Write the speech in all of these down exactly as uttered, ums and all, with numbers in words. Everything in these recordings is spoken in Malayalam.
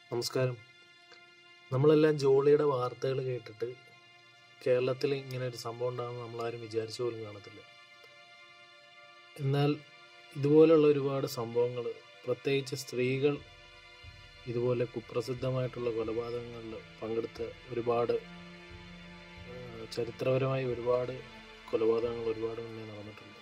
നമസ്കാരം. നമ്മളെല്ലാം ജോളിയുടെ വാർത്തകൾ കേട്ടിട്ട് കേരളത്തിൽ ഇങ്ങനെ ഒരു സംഭവം ഉണ്ടാകുമെന്ന് നമ്മളാരും വിചാരിച്ചു പോലും കാണത്തില്ല. എന്നാൽ ഇതുപോലുള്ള ഒരുപാട് സംഭവങ്ങൾ, പ്രത്യേകിച്ച് സ്ത്രീകൾ ഇതുപോലെ കുപ്രസിദ്ധമായിട്ടുള്ള കൊലപാതകങ്ങളിൽ പങ്കെടുത്ത ഒരുപാട് ചരിത്രപരമായി ഒരുപാട് കൊലപാതകങ്ങൾ ഒരുപാട് മുന്നേ നടന്നിട്ടുണ്ട്.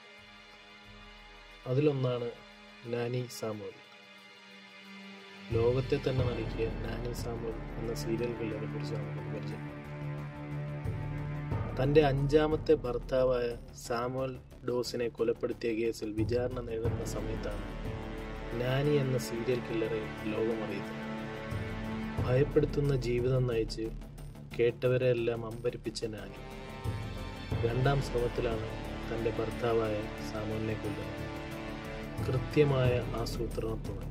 അതിലൊന്നാണ് നാനി സാമുവൽ. ലോകത്തെ തന്നെ നടുക്കിയ നാനി സാമുവൽ എന്ന സീരിയൽ കില്ലറെ കുറിച്ചാണ് നമുക്ക് പരിചയം. തൻ്റെ അഞ്ചാമത്തെ ഭർത്താവായ സാമുവൽ ഡോസിനെ കൊലപ്പെടുത്തിയ കേസിൽ വിചാരണ നേരിടുന്ന സമയത്താണ് നാനി എന്ന സീരിയൽ കില്ലറെ ലോകമറിയുന്നത്. ഭയപ്പെടുത്തുന്ന ജീവിതം നയിച്ച് കേട്ടവരെല്ലാം അമ്പരിപ്പിച്ച നാനി രണ്ടാം ശ്രമത്തിലാണ് തൻ്റെ ഭർത്താവായ സാമുവലിനെ കൊല്ലുന്നത്. കൃത്യമായ ആസൂത്രണത്തോടെ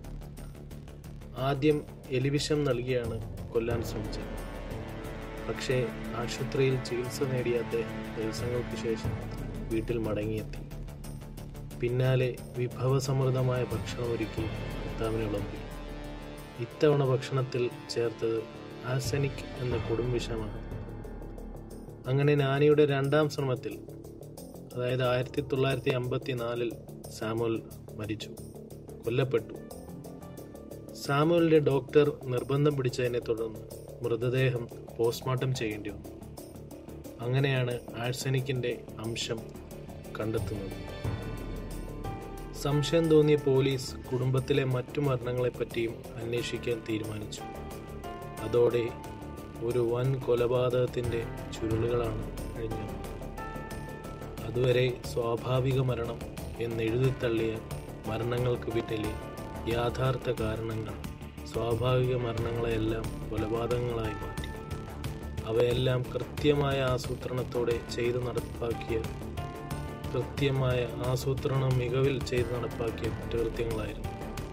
ആദ്യം എലിവിഷം നൽകിയാണ് കൊല്ലാൻ ശ്രമിച്ചത്. പക്ഷേ ആശുപത്രിയിൽ ചികിത്സ നേടിയ അദ്ദേഹം ദിവസങ്ങൾക്ക് ശേഷം വീട്ടിൽ മടങ്ങിയെത്തി. പിന്നാലെ വിഭവസമൃദ്ധമായ ഭക്ഷണം ഒരുക്കി ഭർത്താവിന് വിളമ്പി. ഇത്തവണ ഭക്ഷണത്തിൽ ചേർത്തത് ആർസെനിക് എന്ന കൊടും വിഷമാണ്. അങ്ങനെ നാനിയുടെ രണ്ടാം ശ്രമത്തിൽ, അതായത് ആയിരത്തി തൊള്ളായിരത്തി അമ്പത്തി നാലിൽ സാമുവൽ മരിച്ചു, കൊല്ലപ്പെട്ടു. സാമുവലിന്റെ ഡോക്ടർ നിർബന്ധം പിടിച്ചതിനെ തുടർന്ന് മൃതദേഹം പോസ്റ്റ്മോർട്ടം ചെയ്യേണ്ടി വന്നു. അങ്ങനെയാണ് ആഴ്സനിക്കിന്റെ അംശം കണ്ടെത്തുന്നത്. സംശയം തോന്നിയ പോലീസ് കുടുംബത്തിലെ മറ്റു മരണങ്ങളെപ്പറ്റിയും അന്വേഷിക്കാൻ തീരുമാനിച്ചു. അതോടെ ഒരു വൻ കൊലപാതകത്തിന്റെ ചുരുളുകളാണ് കഴിഞ്ഞത്. അതുവരെ സ്വാഭാവിക മരണം എന്നെഴുതിത്തള്ളിയ മരണങ്ങൾക്ക് പിന്നിലെ യാഥാർത്ഥ കാരണങ്ങൾ സ്വാഭാവിക മരണങ്ങളെയെല്ലാം കൊലപാതകങ്ങളായി മാറ്റി. അവയെല്ലാം കൃത്യമായ ആസൂത്രണത്തോടെ ചെയ്തു നടപ്പാക്കിയ കൃത്യമായ ആസൂത്രണ മികവിൽ ചെയ്തു നടപ്പാക്കിയ കുറ്റകൃത്യങ്ങളായിരുന്നു.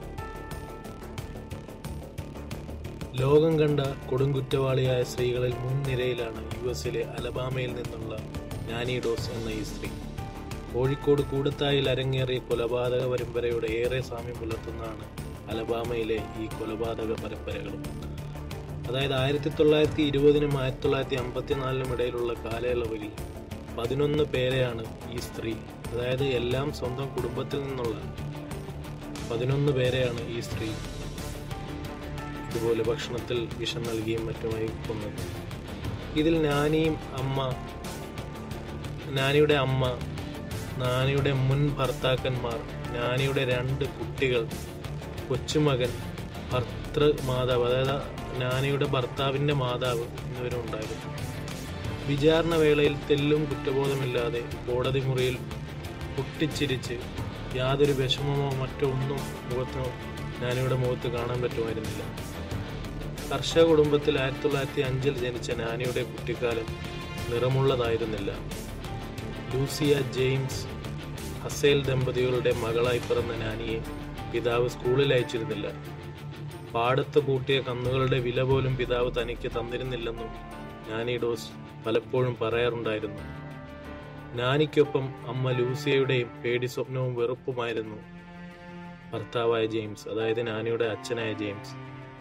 ലോകം കണ്ട കൊടുങ്കുറ്റവാളിയായ സ്ത്രീകളിൽ മുൻനിരയിലാണ് യു എസിലെ അലബാമയിൽ നിന്നുള്ള നാനി ഡോസ് എന്ന ഈ സ്ത്രീ. കോഴിക്കോട് കൂടത്തായിൽ അരങ്ങേറിയ കൊലപാതക പരമ്പരയുടെ ഏറെ സാമ്യം പുലർത്തുന്നതാണ് അലബാമയിലെ ഈ കൊലപാതക പരമ്പരകളും. അതായത് ആയിരത്തി തൊള്ളായിരത്തി ഇരുപതിനും ആയിരത്തി തൊള്ളായിരത്തി അമ്പത്തിനാലിനും ഇടയിലുള്ള കാലയളവിൽ പതിനൊന്ന് പേരെയാണ് ഈ സ്ത്രീ, അതായത് എല്ലാം സ്വന്തം കുടുംബത്തിൽ നിന്നുള്ള പതിനൊന്ന് പേരെയാണ് ഈ സ്ത്രീ ഇതുപോലെ ഭക്ഷണത്തിൽ വിഷം നൽകിയും മറ്റുമായി കൊന്നത്. ഇതിൽ നാനിയും അമ്മ നാനിയുടെ അമ്മ നാനിയുടെ മുൻ ഭർത്താക്കന്മാർ, നാനിയുടെ രണ്ട് കുട്ടികൾ, കൊച്ചുമകൻ, ഭർത്തൃ മാതാവ്, അതായത് നാനിയുടെ ഭർത്താവിൻ്റെ മാതാവ് എന്നിവരും ഉണ്ടായിരുന്നു. വിചാരണ വേളയിൽ തെല്ലും കുറ്റബോധമില്ലാതെ കോടതി മുറിയിൽ പൊട്ടിച്ചിരിച്ച് യാതൊരു വിഷമമോ മറ്റോ ഒന്നും മുഖത്തോ നാനിയുടെ മുഖത്ത് കാണാൻ പറ്റുമായിരുന്നില്ല. കർഷക കുടുംബത്തിൽ ആയിരത്തി തൊള്ളായിരത്തി അഞ്ചിൽ ജനിച്ച നാനിയുടെ കുട്ടിക്കാലം നിറമുള്ളതായിരുന്നില്ല. ലൂസിയ ജെയിംസ് ഹസേൽ ദമ്പതികളുടെ മകളായി പിറന്ന നാനിയെ പിതാവ് സ്കൂളിൽ അയച്ചിരുന്നില്ല. പാടത്ത് പൂട്ടിയ കന്നുകളുടെ വില പോലും പിതാവ് തനിക്ക് തന്നിരുന്നില്ലെന്നും നാനി ഡോസ് പലപ്പോഴും പറയാറുണ്ടായിരുന്നു. നാനിക്കൊപ്പം അമ്മ ലൂസിയയുടെയും പേടി സ്വപ്നവും വെറുപ്പുമായിരുന്നു ഭർത്താവായ ജെയിംസ്, അതായത് നാനിയുടെ അച്ഛനായ ജെയിംസ്.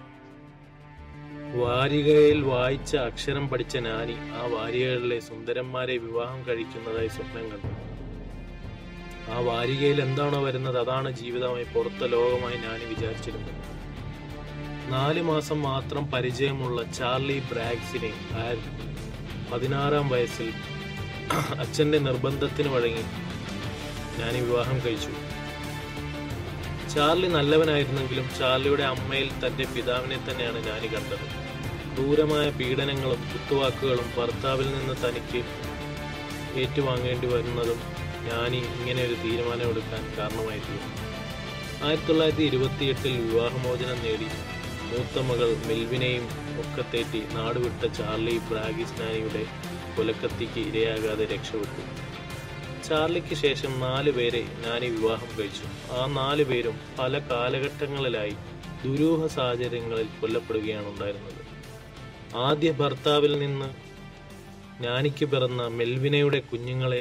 വാരികയിൽ വായിച്ച അക്ഷരം പഠിച്ച നാനി ആ വാരികകളിലെ സുന്ദരന്മാരെ വിവാഹം കഴിക്കുന്നതായി സ്വപ്നം കണ്ടു. ആ വാരികയിൽ എന്താണോ വരുന്നത് അതാണ് ജീവിതമായി, പുറത്തെ ലോകമായി നാനി വിചാരിച്ചിരുന്നത്. നാല് മാസം മാത്രം പരിചയമുള്ള ചാർലി ബ്രാഗ്സിനെ പതിനാറാം വയസ്സിൽ അച്ഛന്റെ നിർബന്ധത്തിന് വഴങ്ങി നാനി വിവാഹം കഴിച്ചു. ചാർലി നല്ലവനായിരുന്നെങ്കിലും ചാർലിയുടെ അമ്മയിൽ തന്റെ പിതാവിനെ തന്നെയാണ് നാനി കണ്ടത്. ക്രൂരമായ പീഡനങ്ങളും കുത്തുവാക്കുകളും ഭർത്താവിൽ നിന്ന് തനിക്ക് ഏറ്റുവാങ്ങേണ്ടി വരുന്നതും നാനി ഇങ്ങനെ ഒരു തീരുമാനമെടുക്കാൻ കാരണമായി തീർന്നു. ആയിരത്തി തൊള്ളായിരത്തി ഇരുപത്തി എട്ടിൽ വിവാഹമോചനം നേടി മൂത്ത മകൾ മെൽവിനെയും ഒക്കത്തേറ്റി നാടുവിട്ട ചാർലി ബ്രാഗിസ് നാനിയുടെ കൊലക്കത്തിക്ക് ഇരയാകാതെ രക്ഷപ്പെട്ടു. ചാർലിക്ക് ശേഷം നാല് പേരെ നാനി വിവാഹം കഴിച്ചു. ആ നാല് പേരും പല കാലഘട്ടങ്ങളിലായി ദുരൂഹ സാഹചര്യങ്ങളിൽ കൊല്ലപ്പെടുകയാണ് ഉണ്ടായിരുന്നത്. ആദ്യ ഭർത്താവിൽ നിന്ന് നാനിക്ക് പിറന്ന മെൽവിനയുടെ കുഞ്ഞുങ്ങളെ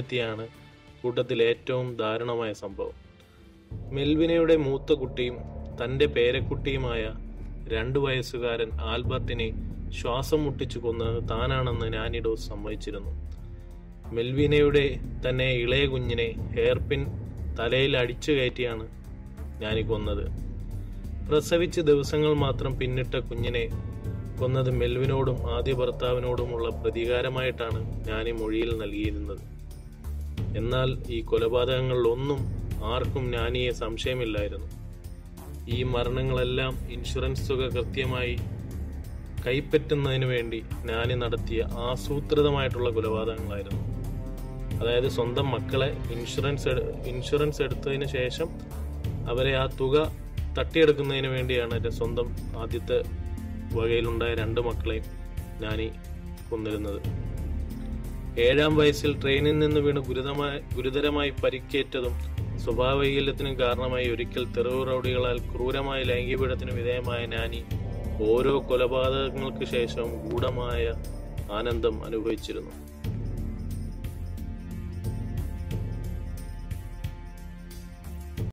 കൊലപ്പെടുത്തിയാണ് കൂട്ടത്തിൽ ഏറ്റവും ദാരുണമായ സംഭവം. മെൽവിനയുടെ മൂത്ത കുട്ടിയും തന്റെ പേരക്കുട്ടിയുമായ രണ്ടു വയസ്സുകാരൻ ആൽബർട്ടിനെ ശ്വാസം മുട്ടിച്ചു കൊന്നത് താനാണെന്ന് നാനി ഡോസ് സമ്മതിച്ചിരുന്നു. മെൽവിനയുടെ തന്നെ ഇളയ കുഞ്ഞിനെ ഹെയർപിൻ തലയിൽ അടിച്ചു കയറ്റിയാണ് നാനി കൊന്നത്. പ്രസവിച്ച് ദിവസങ്ങൾ മാത്രം പിന്നിട്ട കുഞ്ഞിനെ കൊന്നത് മെൽവിനോടും ആദ്യ ഭർത്താവിനോടുമുള്ള പ്രതികാരമായിട്ടാണ് നാനി മൊഴിയിൽ നൽകിയിരുന്നത്. എന്നാൽ ഈ കൊലപാതകങ്ങളിലൊന്നും ആർക്കും നാനിയെ സംശയമില്ലായിരുന്നു. ഈ മരണങ്ങളെല്ലാം ഇൻഷുറൻസ് തുക കൃത്യമായി കൈപ്പറ്റുന്നതിന് വേണ്ടി നാനി നടത്തിയ ആസൂത്രിതമായിട്ടുള്ള കൊലപാതകങ്ങളായിരുന്നു. അതായത് സ്വന്തം മക്കളെ ഇൻഷുറൻസ് ഇൻഷുറൻസ് എടുത്തതിന് ശേഷം അവരെ ആ തുക തട്ടിയെടുക്കുന്നതിന് വേണ്ടിയാണ് എൻ്റെ സ്വന്തം ആദ്യത്തെ വകയിലുണ്ടായ രണ്ട് മക്കളെയും നാനി കൊന്നിരുന്നത്. ഏഴാം വയസ്സിൽ ട്രെയിനിൽ നിന്ന് വീണ് ഗുരുതരമായി ഗുരുതരമായി പരിക്കേറ്റതും സ്വഭാവവൈകല്യത്തിനും കാരണമായി ഒരിക്കൽ തെരുവ് റൗഡികളാൽ ക്രൂരമായ ലൈംഗികപീഡനത്തിന് വിധേയമായ നാനി ഓരോ കൊലപാതകങ്ങൾക്ക് ശേഷവും ഗൂഢമായ ആനന്ദം അനുഭവിച്ചിരുന്നു.